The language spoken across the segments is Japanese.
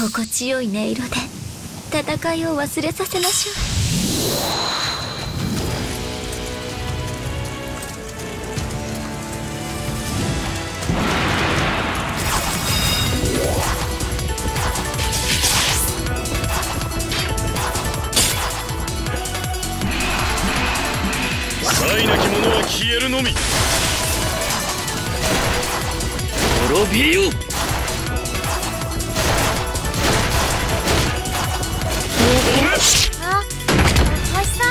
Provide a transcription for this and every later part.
心地よい音色で戦いを忘れさせましょう。 才なき者は消えるのみ。滅びよ。 あ、星様。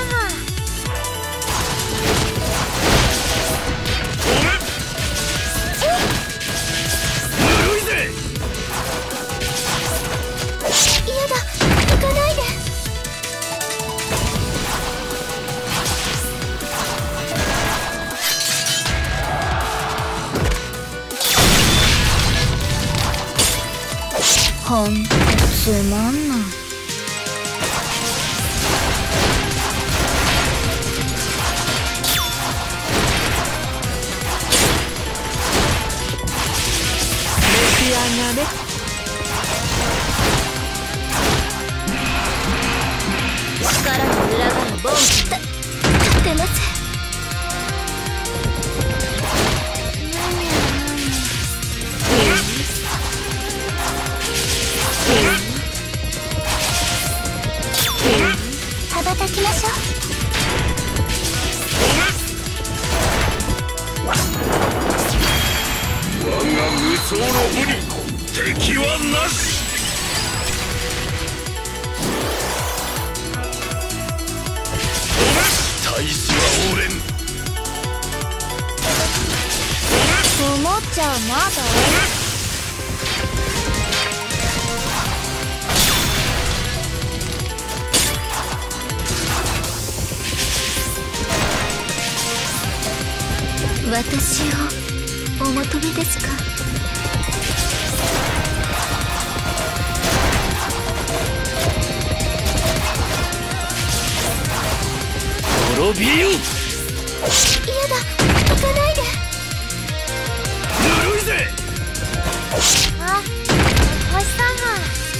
ぬるいぜ。 嫌だ、行かないで。ほんとつまんない。召し上がれ。力の裏側のボン立ってなぜ。羽ばたきましょう。 我が無双の武に敵はなし。大使はおれん。 おもちゃまだ。私をお求めですか。 滅びよ。 嫌だ、行かないで。 ぬるいぜ。 あ、星様。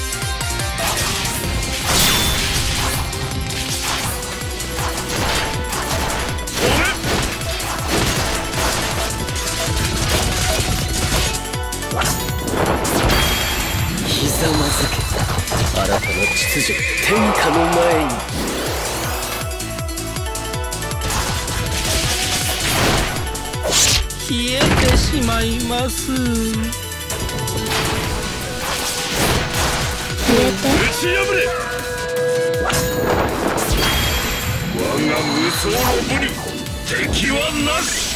ひざまずけ。新たな秩序天下の前に。 消えてしまいます。 消えて。 打ち破れ。我が無双の武に敵はなし。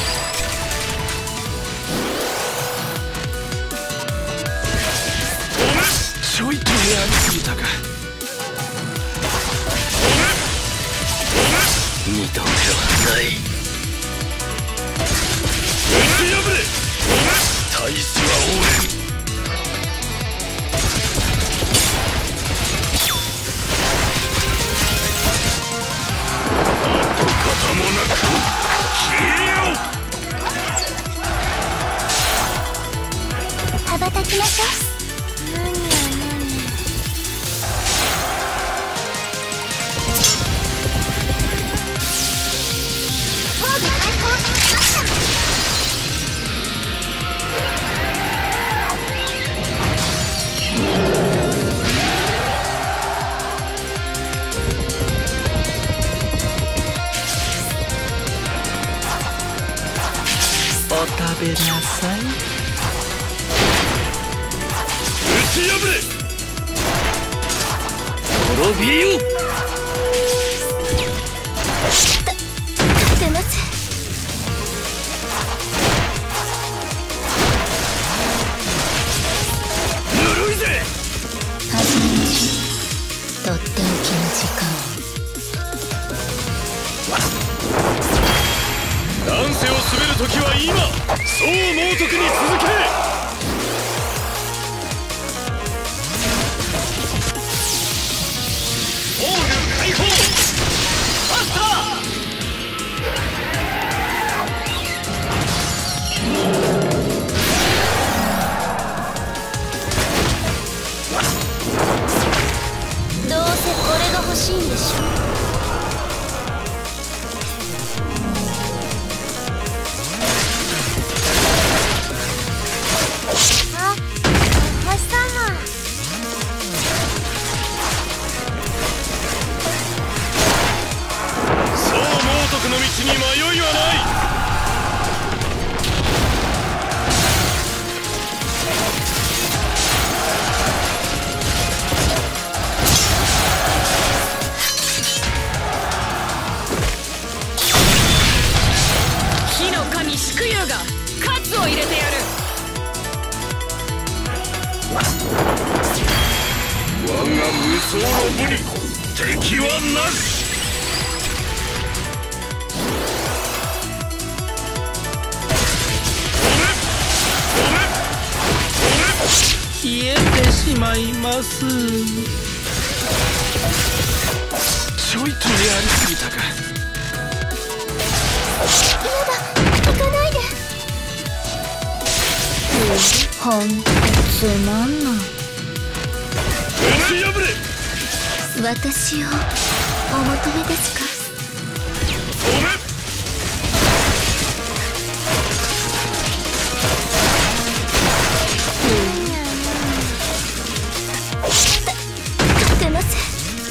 ちょいとやりすぎたか。 二度目はない。打ち破れ。大使はおれん。跡形もなく消えよ。 羽ばたきましょう。 お食べなさい。 打ち破れ。滅びよ。 立てません。 ぬるいぜ。 始めましょう。とっておきの時間。 乱世を滑る時は今。そう猛徳に続け。防御解放。マスター。 の道に迷いはない。 火の神宿友がカツを入れてやる。 我が無双の武に敵はなし。 消えてしまいます。ちょいとやりすぎたか。 やだ、行かないで。ほんとつまんない。私をお求めですか？立てません。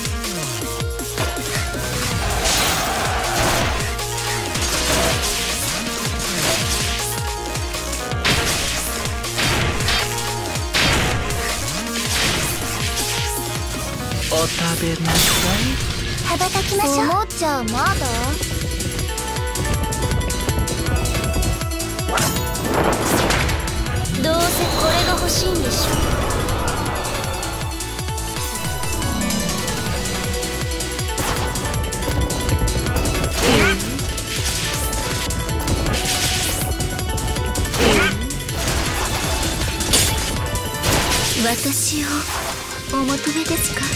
お食べなさい。 羽ばたきましょう。おもちゃまだ？どうせこれが欲しいんでしょ。私をお求めですか？